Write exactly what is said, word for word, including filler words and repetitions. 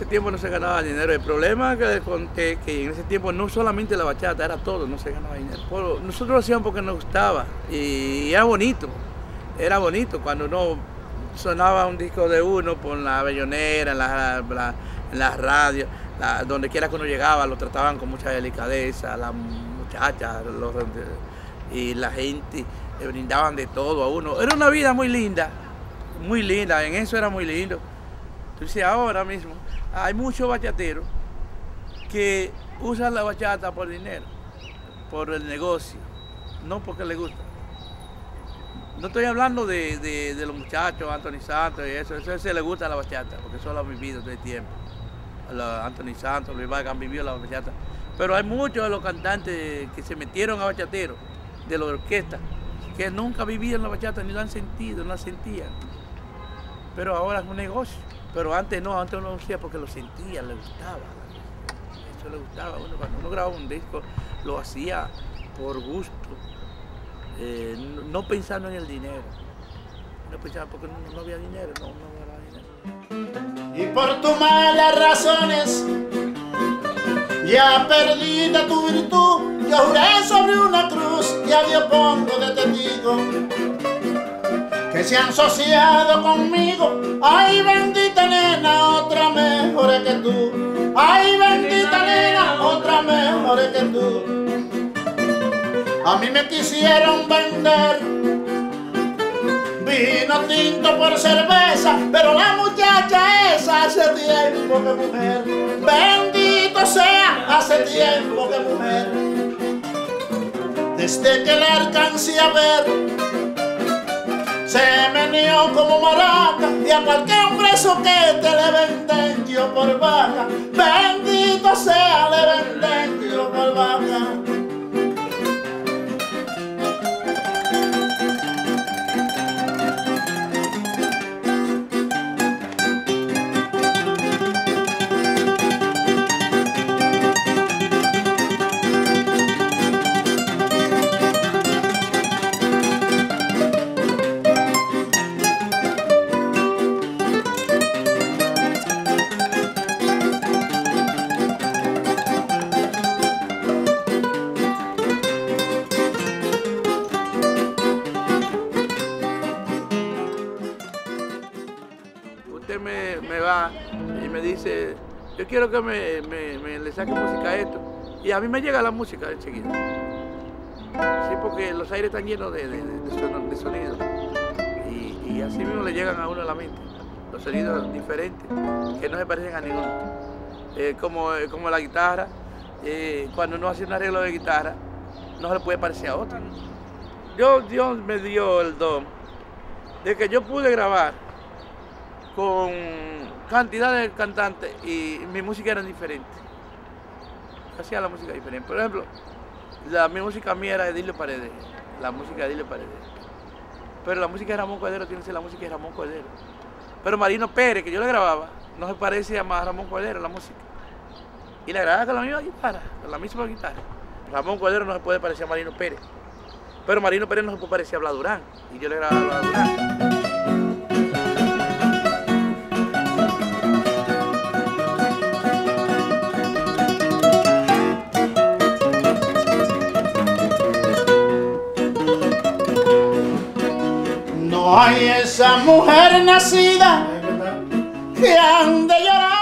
tiempo no se ganaba dinero. El problema que les conté que en ese tiempo no solamente la bachata, era todo, no se ganaba dinero. Pero nosotros lo hacíamos porque nos gustaba y era bonito, era bonito cuando uno sonaba un disco de uno por la bellonera, en la, la, en la radio, la, donde quiera que uno llegaba, lo trataban con mucha delicadeza, las muchachas los, y la gente le brindaban de todo a uno. Era una vida muy linda, muy linda, en eso era muy lindo. Entonces ahora mismo hay muchos bachateros que usan la bachata por dinero, por el negocio, no porque les gusta. No estoy hablando de, de, de los muchachos, Anthony Santos y eso, eso se les gusta la bachata, porque eso lo han vivido todo el tiempo. La Anthony Santos, Luis Vargas han vivido la bachata. Pero hay muchos de los cantantes que se metieron a bachateros, de la orquesta, que nunca vivían la bachata, ni la han sentido, no la sentían. Pero ahora es un negocio. Pero antes no, antes uno lo hacía porque lo sentía, le gustaba. Eso le gustaba. Uno, cuando uno grababa un disco, lo hacía por gusto. Eh, no, no pensando en el dinero, no pensaba porque no, no había dinero, no, no había dinero. Y por tus malas razones ya perdiste tu virtud. Yo juré sobre una cruz y a Dios pongo de testigo que se han asociado conmigo. Ay, bendita nena, otra mejor que tú. Ay, bendita nena, otra mejor que tú. A mí me quisieron vender vino tinto por cerveza, pero la muchacha esa hace tiempo que mujer. Bendito sea, hace tiempo que mujer. Desde que la alcancé a ver, se meneó como maraca, y a cualquier hombre soquete le venden yo por vaca. Bendito sea, le venden yo por vaca. Usted me, me va y me dice, yo quiero que me, me, me le saque música a esto. Y a mí me llega la música enseguida. Sí, porque los aires están llenos de, de, de, de sonidos. Y, y así mismo le llegan a uno a la mente. Los sonidos diferentes, que no se parecen a ninguno. Eh, como, como la guitarra, eh, cuando uno hace un arreglo de guitarra, no se le puede parecer a otro. Yo, Dios me dio el don de que yo pude grabar con cantidad de cantantes y mi música era diferente. Hacía la música diferente. Por ejemplo, la mi música mía era de Dilio Paredes, la música de Dilio Paredes. Pero la música de Ramón Cordero tiene que ser la música de Ramón Cordero. Pero Marino Pérez, que yo le grababa, no se parece a más Ramón Cordero la música. Y le grababa con la misma guitarra, con la misma guitarra. Ramón Cordero no se puede parecer a Marino Pérez. Pero Marino Pérez no se puede parecer a Blas Durán. Y yo le grababa a Blas Durán. No hay esa mujer nacida que ande llorando.